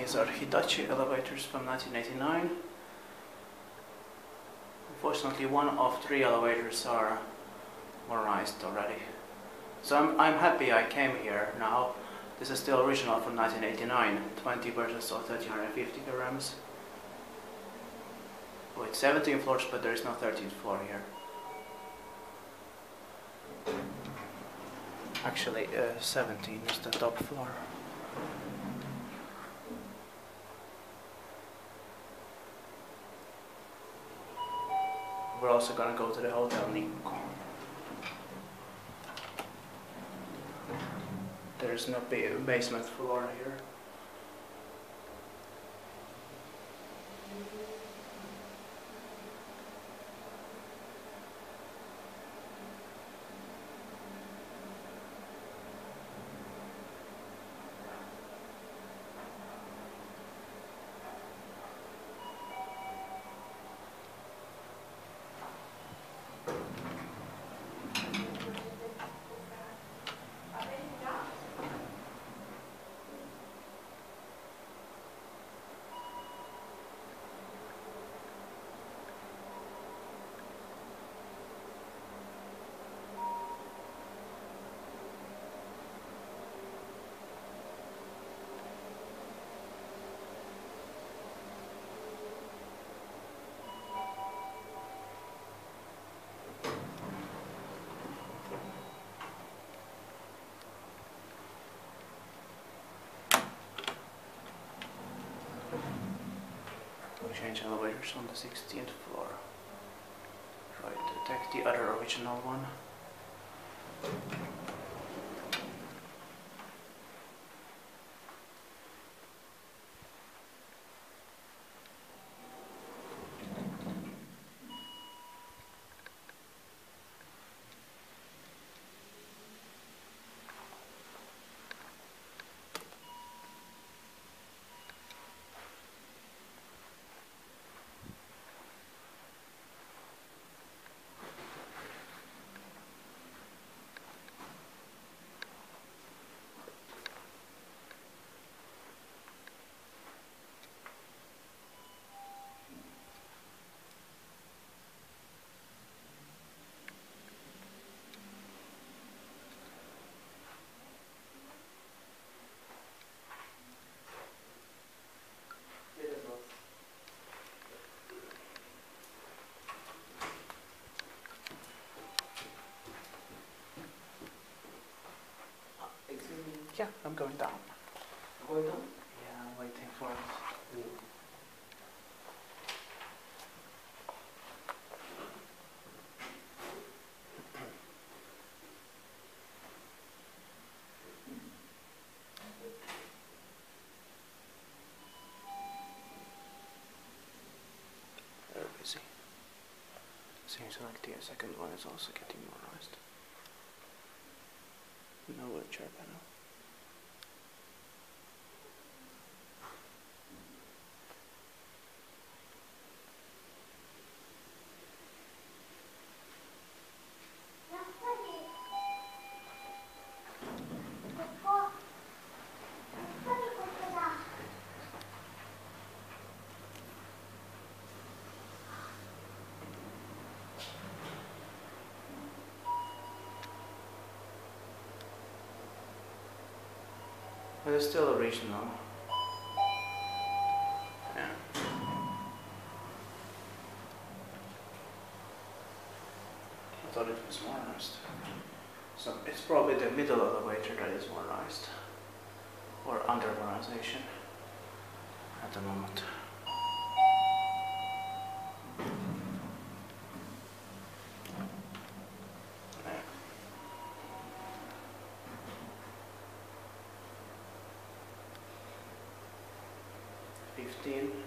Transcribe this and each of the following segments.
These are Hitachi elevators from 1989. Unfortunately, one of 3 elevators are modernized already. So I'm happy I came here now. This is still original from 1989, 20 versions of 1350 kilograms. With 17 floors, but there is no 13th floor here. Actually, 17 is the top floor. We're also gonna go to the Hotel Nikko. There's no basement floor here. We'll change elevators on the 16th floor. Try to detect the other original one. Yeah, I'm going down. Going down? Yeah, I'm waiting for it. Very busy. Seems like the second one is also getting modernized. No wheelchair panel. But it's still original. Yeah. I thought it was modernized. So it's probably the middle elevator that is modernized. Or under modernization at the moment. Yeah. 15.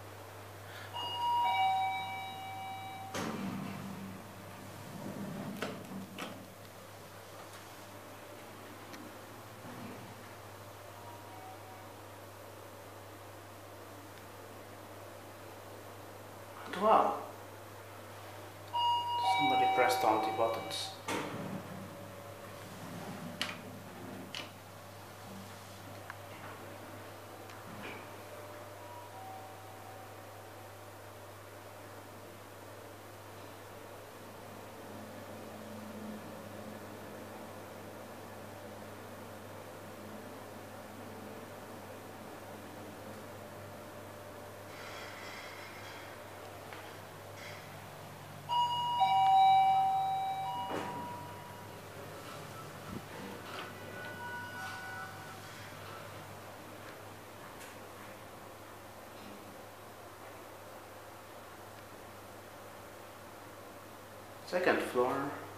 Wow. Somebody pressed on the buttons. Second floor.